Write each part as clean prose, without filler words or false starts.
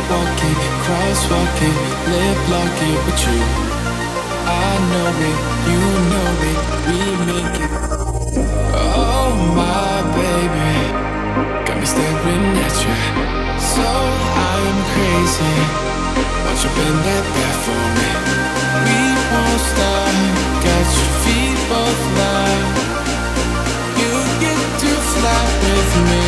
jaywalking, crosswalking, lip locking with you. I know it, you know it, we make it. Oh my baby, got me staring at you. So I'm crazy, watch you bend that back for me. We won't stop, got your feet both live. You get to fly with me.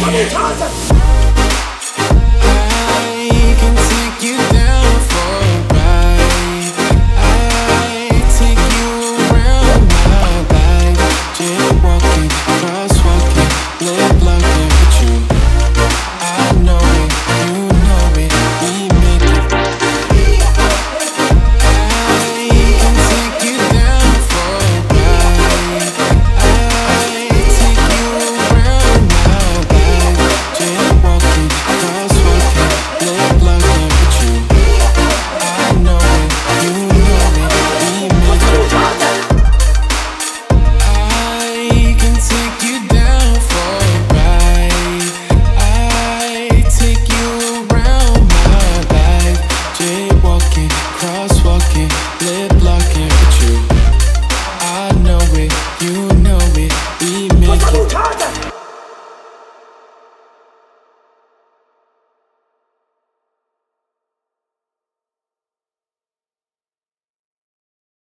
I can take you down for a ride. I take you around my life. Jaywalking, crosswalking, lip locking with you. I know it, you know it, we make it. I can take you down for a ride. I take you around my life. Jaywalking, crosswalking, lip locking with you. I know it, you know it, we make it. I can take you down for a ride. I take you around my life. Jaywalking, crosswalking, lip locking with you. I know it, you know it, we make it.